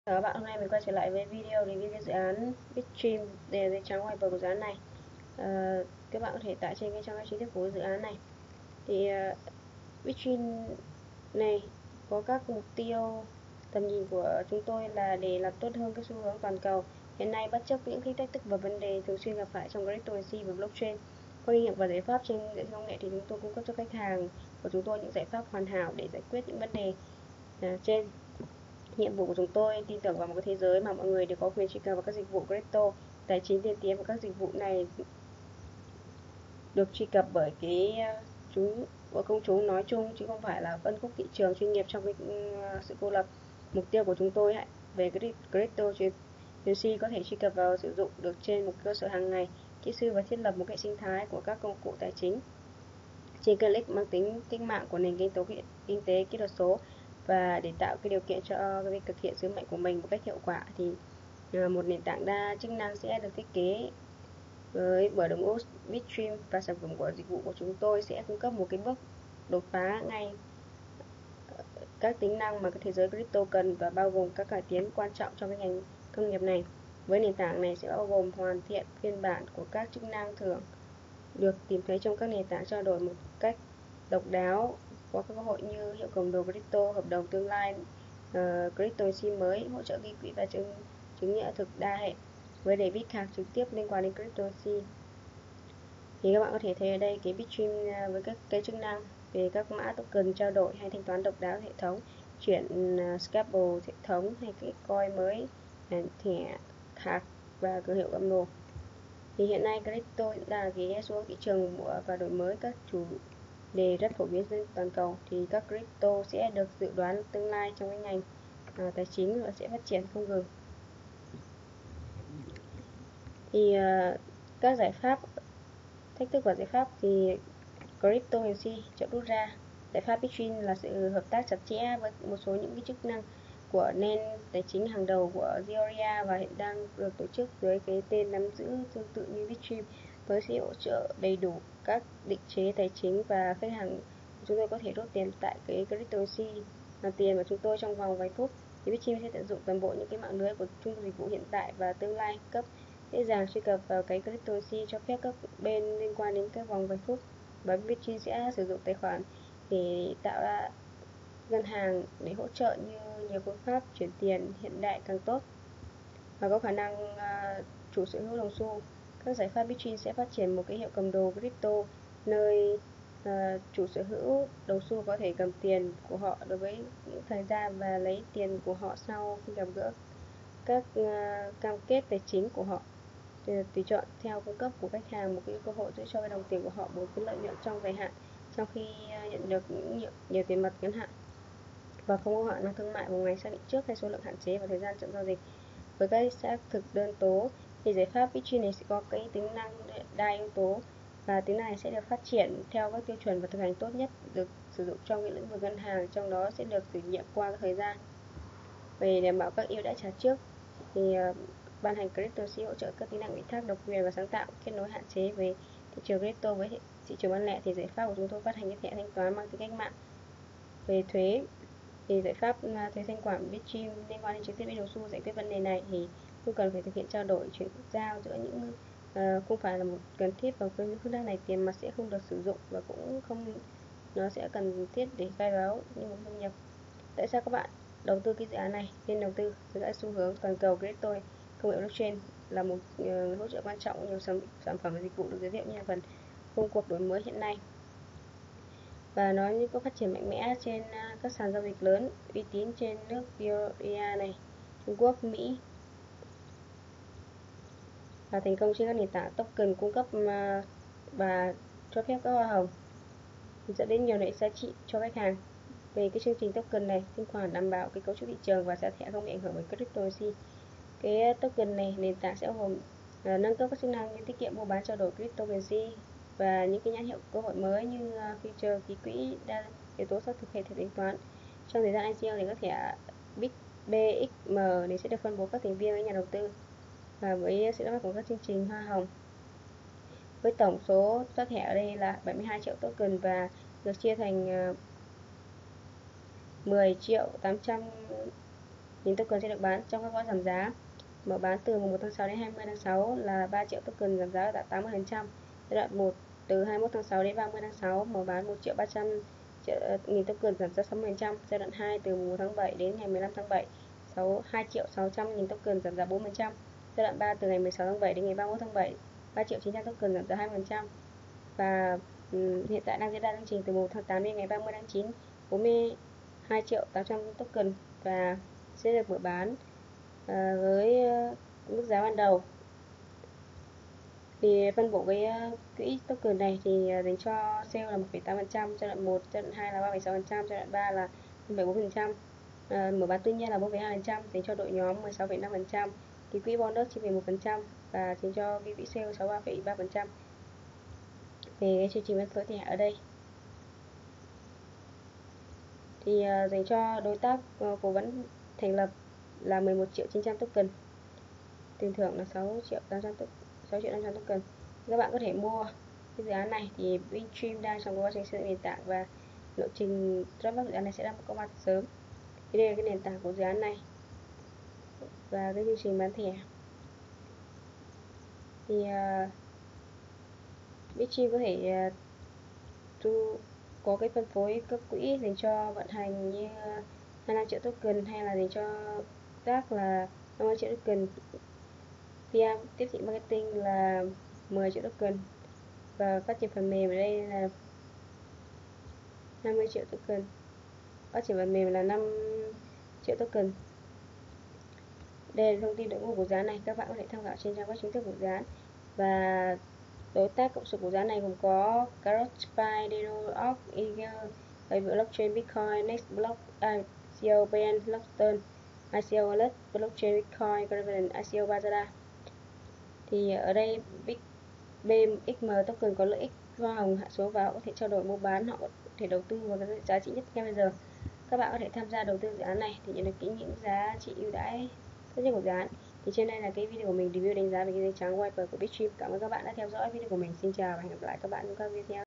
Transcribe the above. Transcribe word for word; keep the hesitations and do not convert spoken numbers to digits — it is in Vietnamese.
Chào các bạn, hôm nay mình quay trở lại với video review cái dự án Bitstream để giấy trắng ngoài bờ của dự án này. À, các bạn có thể tải trên cái trang web chính thức của dự án này. Thì uh, Bitstream này có các mục tiêu tầm nhìn của chúng tôi là để làm tốt hơn cái xu hướng toàn cầu hiện nay, bất chấp những cái thách thức và vấn đề thường xuyên gặp phải trong cryptocurrency và blockchain. Qua kinh nghiệm và giải pháp trên công nghệ thì chúng tôi cung cấp cho khách hàng của chúng tôi những giải pháp hoàn hảo để giải quyết những vấn đề uh, trên. Nhiệm vụ của chúng tôi tin tưởng vào một cái thế giới mà mọi người đều có quyền truy cập vào các dịch vụ crypto tài chính tiên tiến, và các dịch vụ này được truy cập bởi cái chúng của công chúng nói chung, chứ không phải là phân khúc thị trường chuyên nghiệp trong cái sự cô lập. Mục tiêu của chúng tôi về cryptocurrency có thể truy cập vào sử dụng được trên một cơ sở hàng ngày, kỹ sư và thiết lập một hệ sinh thái của các công cụ tài chính trên click mang tính cách mạng của nền kinh tế kinh tế kỹ thuật số. Và để tạo cái điều kiện cho việc thực hiện sứ mệnh của mình một cách hiệu quả thì một nền tảng đa chức năng sẽ được thiết kế với bởi đội ngũ Bitstream, và sản phẩm của dịch vụ của chúng tôi sẽ cung cấp một cái bước đột phá ngay các tính năng mà cái thế giới crypto cần, và bao gồm các cải tiến quan trọng trong cái ngành công nghiệp này. Với nền tảng này sẽ bao gồm hoàn thiện phiên bản của các chức năng thường được tìm thấy trong các nền tảng trao đổi một cách độc đáo, có các cơ hội như hiệu cầm đồ crypto, hợp đồng tương lai, uh, cryptocurrency mới, hỗ trợ ghi quỹ và chứng chứng nhận thực đa hệ với để biết khác trực tiếp liên quan đến cryptocurrency. Thì các bạn có thể thấy ở đây cái Bitstream với các cái chức năng về các mã token trao đổi hay thanh toán độc đáo hệ thống, chuyển uh, scalable hệ thống, hay cái coin mới, thẻ hạt và cửa hiệu cầm đồ. Thì hiện nay crypto là cái xu hướng thị trường và đổi mới các chủ đề rất phổ biến trên toàn cầu. Thì các crypto sẽ được dự đoán tương lai trong cái ngành à, tài chính và sẽ phát triển không ngừng. Thì uh, các giải pháp, thách thức và giải pháp thì cryptocurrency chậm rút ra. Giải pháp Bitstream là sự hợp tác chặt chẽ với một số những cái chức năng của nền tài chính hàng đầu của Georgia, và hiện đang được tổ chức dưới cái tên nắm giữ tương tự như Bitstream, với sự hỗ trợ đầy đủ các định chế tài chính, và khách hàng chúng tôi có thể rút tiền tại cái cryptocurrency là tiền của chúng tôi trong vòng vài phút. Thì Bitstream sẽ tận dụng toàn bộ những cái mạng lưới của trung tâm dịch vụ hiện tại và tương lai, cấp dễ dàng truy cập vào cái cryptocurrency, cho phép các bên liên quan đến các vòng vài phút. Và Bitstream sẽ sử dụng tài khoản để tạo ra ngân hàng để hỗ trợ như nhiều phương pháp chuyển tiền hiện đại càng tốt, và có khả năng uh, chủ sở hữu đồng xu. Các giải pháp Bitstream sẽ phát triển một cái hiệu cầm đồ crypto nơi uh, chủ sở hữu đồng xu có thể cầm tiền của họ đối với những thời gian và lấy tiền của họ sau khi gặp gỡ các uh, cam kết tài chính của họ. Tùy chọn theo cung cấp của khách hàng một cái cơ hội giữ cho cái đồng tiền của họ một cái lợi nhuận trong dài hạn, trong khi nhận được những nhiều, nhiều tiền mặt ngắn hạn, và không có khả năng thương mại vào ngày xác định trước hay số lượng hạn chế và thời gian chậm giao dịch. Với các xác thực đơn tố thì giải pháp Bitstream này sẽ có cái tính năng đa yếu tố, và tính năng này sẽ được phát triển theo các tiêu chuẩn và thực hành tốt nhất được sử dụng trong cái lĩnh vực ngân hàng, trong đó sẽ được thử nghiệm qua thời gian. Về đảm bảo các ưu đãi trả trước thì uh, ban hành cryptocurrency hỗ trợ các tính năng ủy thác độc quyền và sáng tạo, kết nối hạn chế về thị trường crypto với thị trường bán lẻ. Thì giải pháp của chúng tôi phát hành cái thẻ thanh toán mang tính cách mạng. Về thuế thì giải pháp thuế thanh khoản Bitstream liên quan đến trực tiếp với đồng xu giải quyết vấn đề này thì không cần phải thực hiện trao đổi chuyển giao giữa những uh, không phải là một cần thiết, và với những phương thức này tiền mặt sẽ không được sử dụng, và cũng không nó sẽ cần thiết để khai báo như một thu nhập. Tại sao các bạn đầu tư cái dự án này? Nên đầu tư dự án xu hướng toàn cầu crypto công nghệ blockchain là một uh, hỗ trợ quan trọng của nhiều sản, sản phẩm và dịch vụ được giới thiệu như là phần công cuộc đổi mới hiện nay, và nó có phát triển mạnh mẽ trên uh, các sàn giao dịch lớn uy tín trên nước Georgia này, Trung Quốc, Mỹ, và thành công trên các nền tảng token cung cấp uh, và cho phép các hoa hồng, dẫn đến nhiều lợi giá trị cho khách hàng. Về cái chương trình token này, thanh khoản đảm bảo cái cấu trúc thị trường và giá thẻ không bị ảnh hưởng bởi cryptocurrency. Cái token này nền tảng sẽ gồm uh, nâng cấp các chức năng như tiết kiệm, mua bán, trao đổi cryptocurrency, và những cái nhãn hiệu cơ hội mới như uh, feature ký quỹ, đa yếu tố xác thực hệ thẻ thanh toán. Trong thời gian i xê o thì các thẻ bê ích em này sẽ được phân bố các thành viên với nhà đầu tư, và với sự đóng góp của các chương trình hoa hồng. Với tổng số giá thẻ ở đây là bảy mươi hai triệu token, và được chia thành uh, mười triệu tám trăm nghìn token sẽ được bán trong các gói giảm giá. Mở bán từ mùng một tháng sáu đến hai mươi tháng sáu là ba triệu token giảm giá đạt tám mươi phần trăm. Giai đoạn một từ hai mươi mốt tháng sáu đến ba mươi tháng sáu mở bán một triệu ba trăm nghìn token giảm giá sáu mươi phần trăm. Giai đoạn hai từ mùng một tháng bảy đến ngày mười lăm tháng bảy hai triệu sáu trăm nghìn token giảm giá bốn mươi phần trăm. Giai đoạn ba từ ngày mười sáu tháng bảy đến ngày ba mươi mốt tháng bảy ba triệu chín trăm token giảm giá hai mươi phần trăm. Và um, hiện tại đang diễn ra chương trình từ mùng một tháng tám đến ngày ba mươi tháng chín bốn mươi hai triệu tám trăm token và sẽ được mở bán uh, với uh, mức giá ban đầu. Thì phân bổ cái uh, quỹ token này thì uh, dành cho sale là một phẩy tám phần trăm, giai đoạn một, giai đoạn hai là ba phẩy sáu phần trăm, giai đoạn ba là năm phẩy bốn phần trăm. Uh, mở bán tư nhân là bốn phẩy hai phần trăm, dành cho đội nhóm mười sáu phẩy năm phần trăm, ký quỹ bonus chín phẩy một phần trăm và dành cho ký quỹ sale sáu mươi ba phẩy ba phần trăm. Về cái chương trình phân phối thẻ ở đây thì uh, dành cho đối tác uh, cố vấn thành lập là mười một triệu chín trăm token, tiền thưởng là sáu triệu tám trăm sáu triệu năm trăm token. Các bạn có thể mua cái dự án này thì Bitstream đang trong quá trình xây dựng nền tảng và lộ trình ra mắt dự án này sẽ đang có mặt sớm. Thì đây là cái nền tảng của dự án này và cái chương trình bán thẻ. Thì uh, Bitstream có thể uh, có cái phân phối các quỹ dành cho vận hành như hai mươi lăm triệu token hay là dành cho tác là năm mươi triệu token, pê em tiếp thị marketing là mười triệu token và phát triển phần mềm ở đây là năm mươi triệu token, phát triển phần mềm là năm triệu token. Đây là thông tin đội ngũ của dự án này, các bạn có thể tham khảo trên trang web chính thức của dự án. Và đối tác cộng sự của dự án này gồm có Carrot, Spy, Deno, Eager, Blockchain, Bitcoin, Nextblock, i xê o, Ben, Lockton, i xê o Alert, Blockchain, Bitcoin, Caravan, i xê o Bazara. Thì ở đây bê ích em token có lợi ích hoa hồng hạ xuống và họ có thể trao đổi mua bán, họ có thể đầu tư vào cái giá trị nhất ngay bây giờ. Các bạn có thể tham gia đầu tư dự án này thì nhận được những giá trị ưu đãi tốt nhất của dự án. Thì trên đây là cái video của mình review đánh giá về cái dây trắng wiper của Bitstream. Cảm ơn các bạn đã theo dõi video của mình. Xin chào và hẹn gặp lại các bạn trong các video